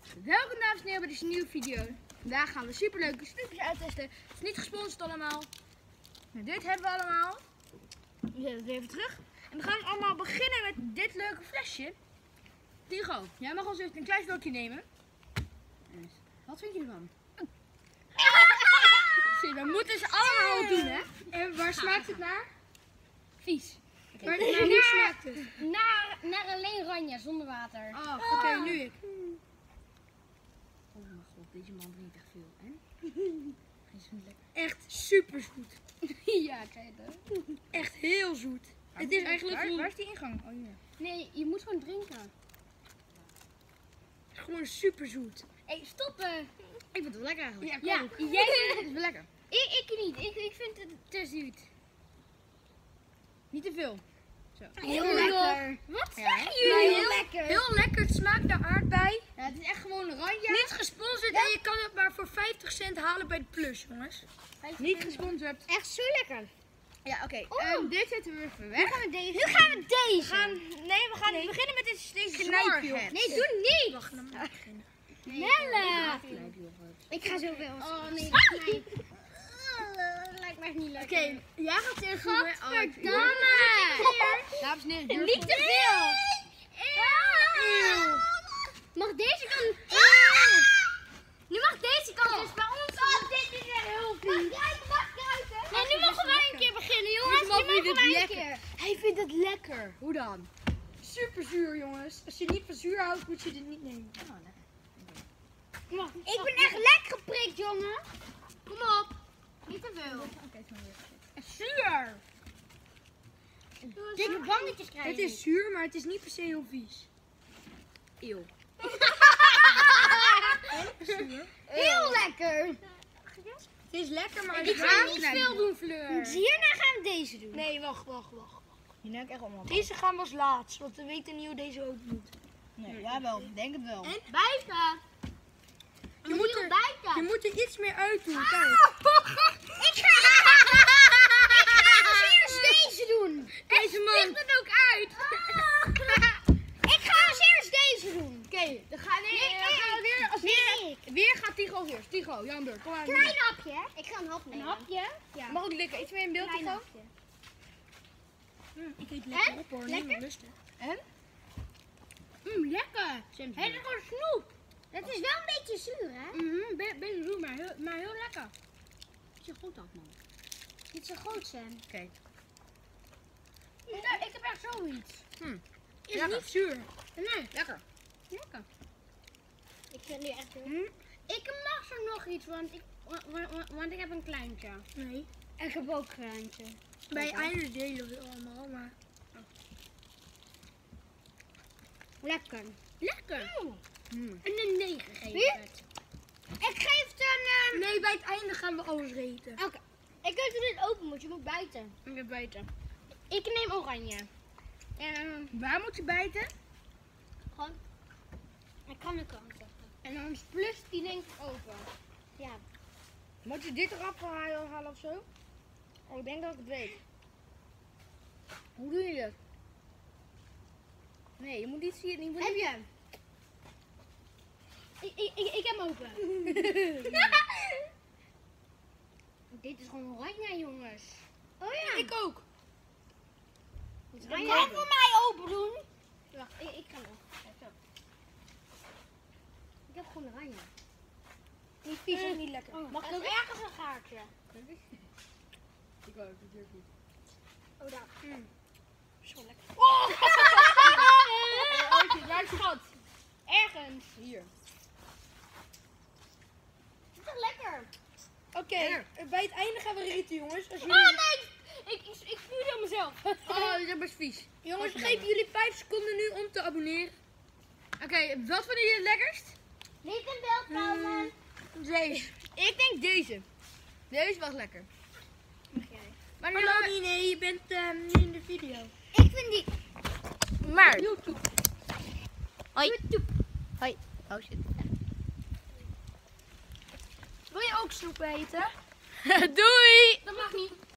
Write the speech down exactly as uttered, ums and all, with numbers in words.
Welkom dames en heren bij deze nieuwe video. Vandaag gaan we superleuke snoepjes uittesten. Het is niet gesponsord allemaal. Maar dit hebben we allemaal. We zetten het even terug. En we gaan allemaal beginnen met dit leuke flesje. Tigo, jij mag ons even een klein slokje nemen. Wat vind je ervan? Zie, we moeten ze allemaal doen, hè? En waar smaakt het naar? Vies. Waar, naar wie smaakt het? Naar, naar alleen oranje, zonder water. Oh, oké, okay, nu ik. Oh mijn god, deze man drinkt echt veel. En? Hij is lekker. Echt super zoet. Ja, kijk dat. Echt heel zoet. Waar het is eigenlijk waar, gewoon... waar is die ingang? Oh hier. Nee, je moet gewoon drinken. Gewoon super zoet. Hé, hey, stoppen. Ik vind het lekker eigenlijk. Ja, ja. Jij vindt het wel lekker. Ik, ik niet. Ik, ik vind het te zoet. Niet te veel. Zo. Heel, heel lekker. Wat ja. zeggen jullie? Heel, heel lekker. Heel lekker. Het smaakt naar aardbei. Ja, het is echt gewoon oranje. Niet gesponsord ja. En je kan het maar voor vijftig cent halen bij de Plus, jongens. Niet gesponsord. Echt zo lekker. Ja, oké. Okay. Um, dit zetten we even weg. Nu gaan we deze. Nu gaan we deze. We gaan, nee, we gaan nee. beginnen met dit, deze knijpje. Nee, doe niet. Wacht, dan moet ik beginnen. Melle. Ik ga zo wel. Oh nee, knijp. Lijkt me echt niet lekker. Oké, okay, jij gaat eerst doen. Godverdamme. Dames en heren, niet te veel. Eeuw. Mag deze kant? Nu mag deze kant dus bij ons. Oh, dit is echt heel vies. En nu mogen wij een keer beginnen, jongens. Nu mogen wij een keer. Hij vindt het lekker. Hoe dan? Super zuur, jongens. Als je niet van zuur houdt, moet je dit niet nemen. Oh, lekker. Ik ben echt lek geprikt, jongen. Kom op. Niet te veel. Okay, zuur. Dikke bangetjes krijgen. Het is zuur, maar het is niet per se heel vies. Eeuw. Zuur. Heel lekker. Het is lekker, maar ik ga niet veel doen, Fleur. Hierna gaan we deze doen. Nee, wacht, wacht, wacht. Hierna echt allemaal. Deze gaan we als laatst, want we weten niet hoe deze ook moet. Nee, ja wel. Ik denk het wel. En? Bijten. Je moet, er, bijten. je moet er iets meer uit doen, kijk. Ik ga, ik ga als eerst deze doen. Deze man. Ligt het ook uit. Ik ga als eerst deze doen. Oké, okay, dan gaan we nee, nee, gaan we weer, als nee. weer, weer gaat Tigo als eerst. Tigo, jouw beurt. Kom maar. Klein hapje, hè? Ik ga een hap nemen. Een hapje? Ja. Mag ook likken. Iets meer in beeld, Tigo? Mm, ik eet lekker op hoor, niet meer lustig. En? Mmm, lekker. Het is gewoon snoep. Het is wel een beetje zuur, hè? Mhm, een beetje zuur, maar heel, maar heel lekker. Is je goed af, man? Niet zo groot zijn. Oké. Okay. Ja, ik heb echt zoiets. Hmm. Is lekker. Niet zuur. Nee. Lekker. Lekker. Ik vind nu echt... Hmm. Ik mag er nog iets, want ik, want, want ik heb een kleintje. Nee. Ik heb ook een kleintje. Bij het einde delen we allemaal, maar... Oh. Lekker. Lekker. Oh. Hmm. En een negen geef ik het. Ik geef het een... Um... Nee, bij het einde gaan we alles eten. Oké. Okay. Ik weet hoe dit open moet. Je moet bijten. Ik moet bijten. Ik neem oranje. En, waar moet je bijten? Gewoon. Ik kan de kant zetten. En dan plus die denk ik open. Ja. Moet je dit eraf halen, halen of zo? Oh, ik denk dat ik het weet. Hoe doe je dat? Nee, je moet niet zien. Je moet heb niet... je? Ik, ik, ik, ik heb hem open. Dit is gewoon oranje, jongens. Oh ja. Ik ook. Kan jij voor mij open doen? Wacht, ik, ik ga nog. Ik heb gewoon oranje. Niet vies uh, of niet lekker. Oh, mag ik ook ergens een gaartje? Ik wou het durf niet. Oh, daar. Mm. Zo lekker. Oh! Oh, waar is het gat? Ergens. Hier. Het is toch lekker? Oké, okay, bij het einde gaan we rieten, jongens. Als jullie... Oh nee! Ik, ik, ik voel het aan mezelf. Oh, dat is best vies. Jongens, we geven jullie vijf seconden nu om te abonneren. Oké, okay, wat vinden jullie het lekkerst? Niet in beeld komen. Mm, deze. Ik denk deze. Deze was lekker. Okay. Maar hallo, we... nee, je bent um, nu in de video. Ik vind die... Maar. YouTube. Hoi. YouTube. Hoi. Oh shit. Wil je ook snoep eten? Doei! Dat mag niet.